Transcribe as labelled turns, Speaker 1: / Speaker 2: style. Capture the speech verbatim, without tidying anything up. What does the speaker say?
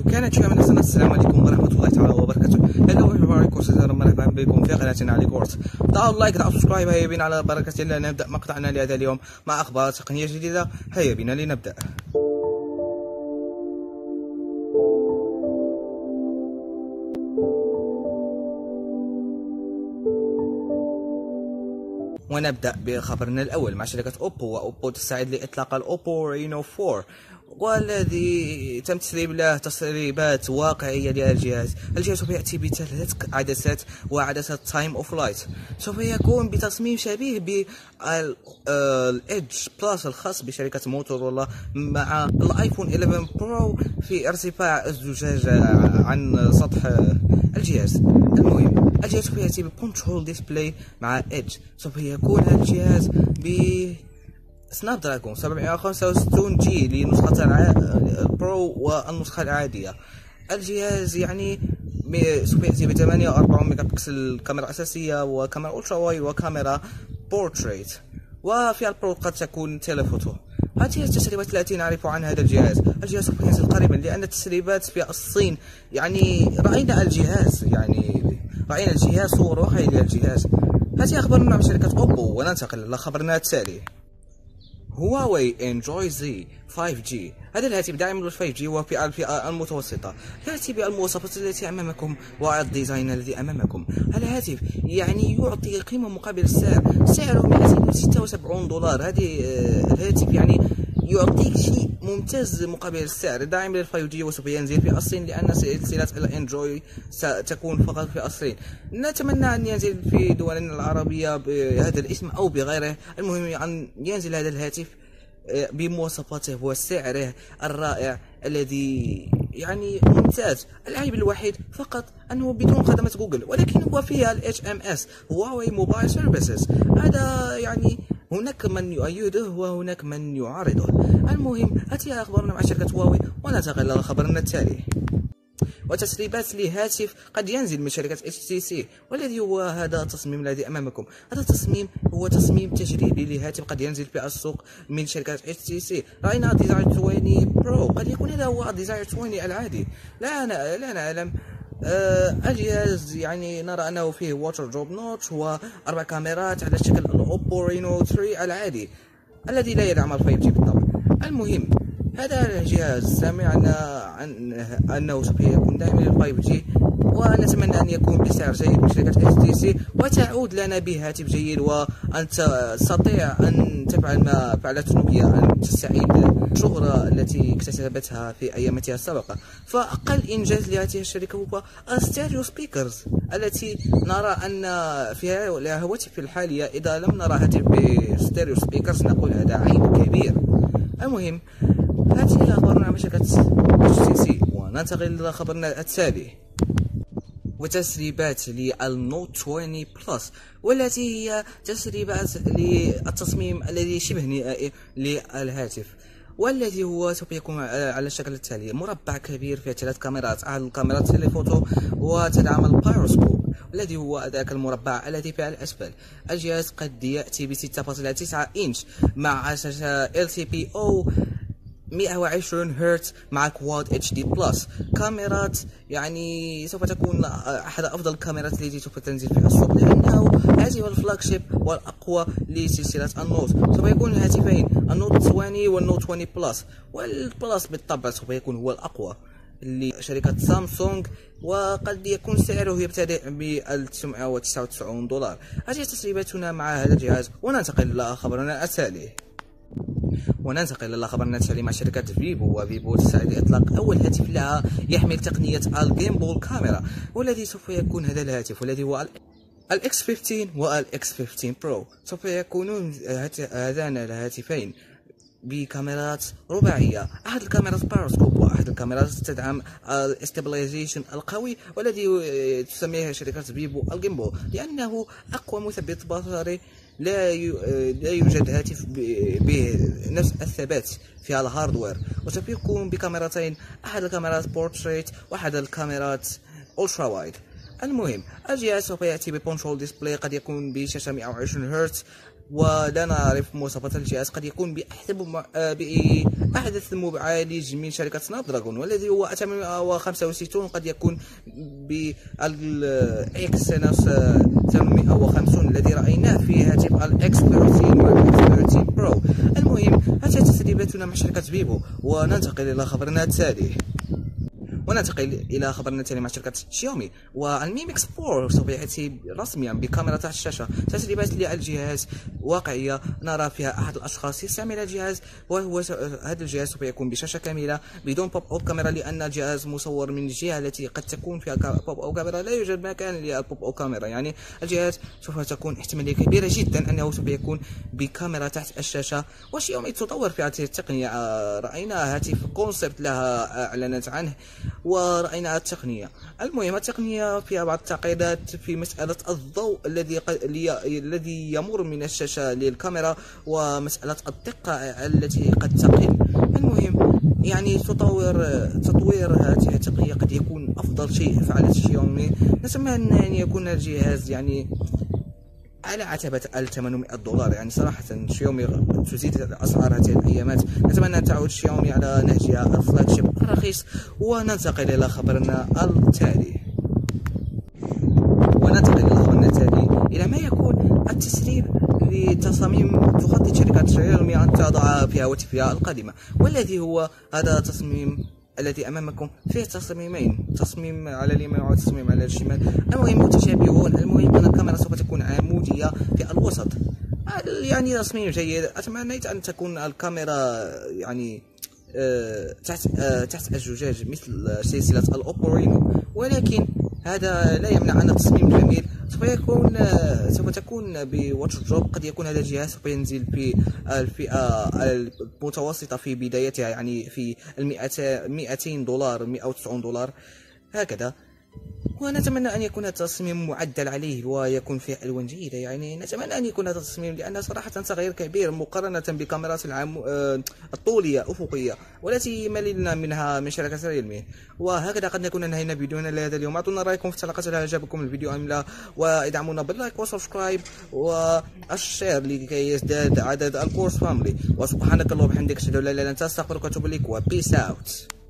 Speaker 1: كانت شوية من السنة. السلام عليكم ورحمة الله تعالى وبركاته. هلو everybody، مرحبا بكم في قناتنا علي كورس. ضغطوا اللايك ضغطوا سبسكرايب. هيا بنا على بركة الله نبدأ مقطعنا لهذا اليوم مع أخبار تقنية جديدة. هيا بنا لنبدأ. ونبدأ بخبرنا الأول مع شركة أوبو. وأوبو تستعد لإطلاق الأوبو رينو أربعة، والذي تم تسريب له تسريبات واقعية للجهاز. الجهاز سوف يأتي بثلاث عدسات وعدسة تايم أوف لايت. سوف يكون بتصميم شبيه بالإيدج بلس الخاص بشركة موتورولا مع الآيفون إحدى عشر برو في ارتفاع الزجاجة عن سطح الجهاز. المهم، الجهاز سوف يأتي بكنترول ديسبلاي مع إيدج. سوف يكون هذا الجهاز ب سناب دراجون سبعمائة وخمسة وستين جي لنسخة البرو والنسخة العادية. الجهاز يعني سوف يأتي ب ثمانية وأربعين ميجا بكسل كاميرا أساسية وكاميرا ألترا وايد وكاميرا بورتريت، وفي البرو قد تكون تيليفوتو. هذه التسريبات التي نعرف عن هذا الجهاز. الجهاز سوف ينزل قريبا لأن التسريبات في الصين يعني رأينا الجهاز يعني رأينا الجهاز صور واقعية للجهاز. هذه أخبارنا من شركة أوبو، وننتقل إلى خبرنا التالي. هواوي انجوي زي خمسة جي. هذا الهاتف داعم لل خمسة جي وفي الفئة المتوسطة، يأتي بالمواصفات التي أمامكم والديزاين الذي أمامكم. الهاتف يعني يعطي قيمة مقابل السعر، سعره مئتين وستة وسبعين دولار. هذه الهاتف يعني يعطيك شيء ممتاز مقابل السعر. داعم لل خمسة جي وسوف ينزل في الصين لأن سلسلة الانجوي ستكون فقط في الصين. نتمنى أن ينزل في دولنا العربية بهذا الاسم أو بغيره. المهم أن ينزل هذا الهاتف بمواصفاته وسعره الرائع الذي يعني ممتاز. العيب الوحيد فقط أنه بدون خدمة جوجل، ولكن هو فيها ال إتش إم إس هواوي موبايل سيرفيسز. هذا يعني هناك من يؤيده وهناك من يعارضه. المهم، هذه أخبارنا مع شركة هواوي، وننتقل إلى خبرنا التالي. وتسريبات لهاتف قد ينزل من شركة اتش تي سي، والذي هو هذا التصميم الذي أمامكم. هذا التصميم هو تصميم تجريبي لهاتف قد ينزل في السوق من شركة اتش تي سي. رأينا ديزاير عشرين برو، قد يكون هذا هو ديزاير عشرين العادي، لا أنا لا نعلم. آه الجهاز يعني نرى أنه فيه واتر دروب نوتش وأربع كاميرات على شكل الأوبو رينو ثلاثة العادي الذي لا يدعم ال خمسة جي بالطبع. المهم، هذا الجهاز سمعنا عن أنه سوف يكون داعما لل خمسة جي، ونتمنى أن يكون بسعر جيد من شركة اتش تي سي وتعود لنا بهاتف جيد، وأن تستطيع أن تفعل ما فعلت نوكيا، أن تستعيد الشهرة التي اكتسبتها في أيامها السابقة. فأقل إنجاز لهذه الشركة هو الستيريو سبيكرز التي نرى أن فيها هواتف الحالية إذا لم نرى هاتف بستيريو سبيكرز نقول هذا عيب كبير. المهم، هذه أخبارنا عن شركة اتش تي سي، وننتقل إلى خبرنا التالي. وتسريبات للنوت عشرين بلس، والتي هي تسريبات للتصميم الذي شبه نهائي للهاتف، والذي هو سوف يكون على الشكل التالي: مربع كبير فيه ثلاث كاميرات، أحد الكاميرات تيليفوتو وتدعم البايروسكوب الذي هو ذاك المربع الذي في الأسفل. الجهاز قد يأتي ب ستة فاصلة تسعة إنش مع شاشة إل سي بي أو مئة وعشرين هرتز مع كواد اتش دي بلس. كاميرات يعني سوف تكون احد افضل الكاميرات التي سوف تنزل في السوق، لانه هذه هو الفلاج شيب والاقوى لسلسله النوت. سوف يكون الهاتفين النوت عشرين والنوت عشرين بلس، والبلس بالطبع سوف يكون هو الاقوى لشركة سامسونج، وقد يكون سعره يبتدئ ب تسعمائة وتسعة وتسعين دولار. هذه تسريباتنا مع هذا الجهاز، وننتقل إلى خبرنا التالي. وننتقل إلى خبرنا التالي مع شركة فيفو. وفيفو تستعد لإطلاق أول هاتف لها يحمل تقنية الجيمبول كاميرا، والذي سوف يكون هذا الهاتف والذي هو الإكس خمسة عشر والإكس خمسة عشر برو. سوف يكونون هذان الهاتفين بكاميرات رباعية، أحد الكاميرات بايروسكوب وأحد الكاميرات تدعم الاستابلايزيشن القوي، والذي تسميها شركة فيفو الجيمبول، لأنه أقوى مثبت بصري لا لا يوجد هاتف بنفس الثبات في الهاردوير. وسوف يكون بكاميرتين، أحد الكاميرات بورتريت وأحد الكاميرات ألترا وايد. المهم، الجهاز سوف يأتي بكنترول ديسبلاي قد يكون بشاشة مئة وعشرين هرتز ولا نعرف مواصفات الجهاز. قد يكون بأحدث معالج من شركة سناب دراجون والذي هو ثمانمائة وخمسة وستين، قد يكون بالإكسينوس ثمانمائة وخمسين الذي رأيناه في هاتف الإكس ثلاثين والإكس ثلاثين برو. المهم، هذه تسريباتنا مع شركة فيفو، وننتقل إلى خبرنا التالي. وننتقل الى خبرنا التالي مع شركه شاومي. والمي ميكس أربعة سوف ياتي رسميا بكاميرا تحت الشاشه. تسريبات للجهاز واقعيه، نرى فيها احد الاشخاص يستعمل الجهاز، وهو هذا الجهاز سوف يكون بشاشه كامله بدون بوب او كاميرا، لان الجهاز مصور من الجهه التي قد تكون فيها بوب او كاميرا. لا يوجد مكان للبوب او كاميرا، يعني الجهاز سوف تكون احتماليه كبيره جدا انه سوف يكون بكاميرا تحت الشاشه. وشاومي تطور في هذه التقنيه، راينا هاتف كونسبت لها اعلنت عنه ورأينا التقنية. المهم، التقنية فيها بعض التعقيدات في مسألة الضوء الذي الذي يمر من الشاشة للكاميرا، ومسألة الدقة التي قد تقل. المهم، يعني تطور تطوير هذه التقنية قد يكون أفضل شيء فعلته شاومي. نتمنى أن يكون الجهاز يعني على عتبة ثمانمائة دولار. يعني صراحة شاومي تزيد الأسعار هذه الأيامات. نتمنى أن تعود شاومي على نهجها الفلاج شيب الرخيص. وننتقل إلى خبرنا التالي. وننتقل إلى خبرنا التالي إلى ما يكون التسريب لتصاميم تخطط شركة شاومي أن تضع في هواتفها القادمة، والذي هو هذا التصميم الذي امامكم. فيه تصميمين، تصميم على اليمين وتصميم على الشمال. المهم متشابهون. المهم ان الكاميرا سوف تكون عموديه في الوسط، يعني تصميم جيد. اتمنيت ان تكون الكاميرا يعني أه تحت أه تحت الزجاج مثل سلسله الاوبو رينو، ولكن هذا لا يمنع ان التصميم جميل. سوف يكون سوف تكون بواتش دروب. قد يكون هذا الجهاز سوف ينزل في الفئة المتوسطة في بدايتها، يعني في مئتين دولار، مئة وتسعين دولار هكذا. ونتمنى أن يكون التصميم معدل عليه ويكون فيه ألوان جيدة. يعني نتمنى أن يكون هذا التصميم، لأن صراحة تغيير كبير مقارنة بكاميرات العام الطولية أفقية والتي مللنا منها من شركة ريلمي. وهكذا قد نكون انهينا فيديونا لهذا اليوم. اعطونا رأيكم في التعليقات هل عجبكم الفيديو أم لا، وادعمونا باللايك وسبسكرايب والشير لكي يزداد عدد الكورس فاملي. وسبحانك اللهم وبحمدك، اشهد ان لا اله الا انت، استغفرك واتوب اليك، وبيس اوت.